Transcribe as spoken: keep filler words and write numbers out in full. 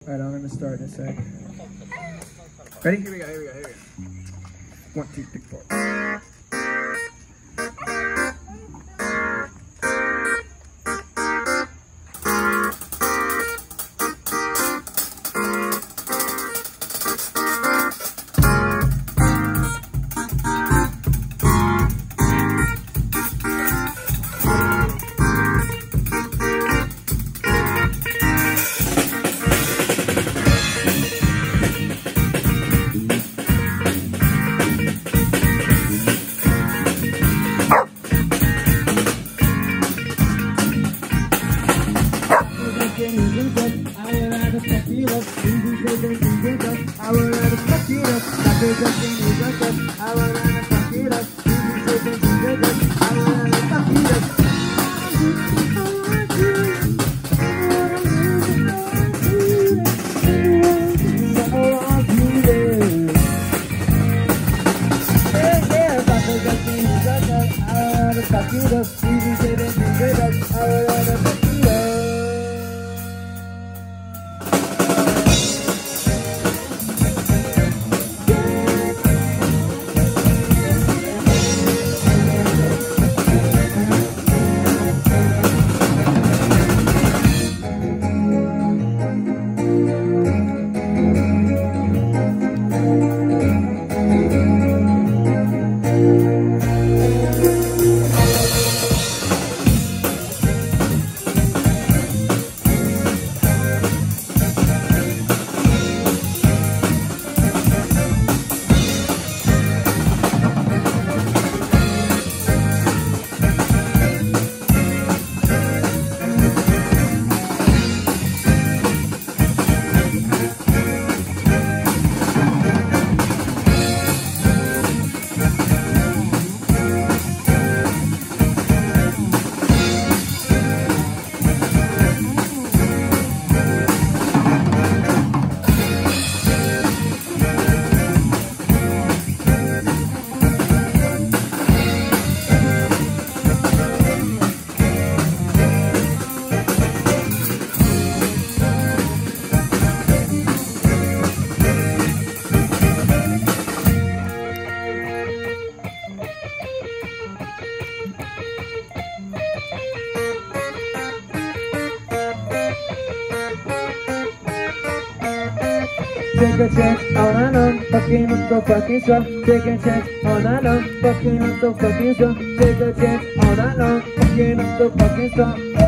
Alright, I'm gonna start in a sec. Ready? Here we go, here we go, here we go. One, two, three, four. Take a chance, all I know, fucking I'm so fucking strong. Take a chance, all I know, fucking I'm so fucking strong. Take a chance, all I know, fucking I'm so fucking strong.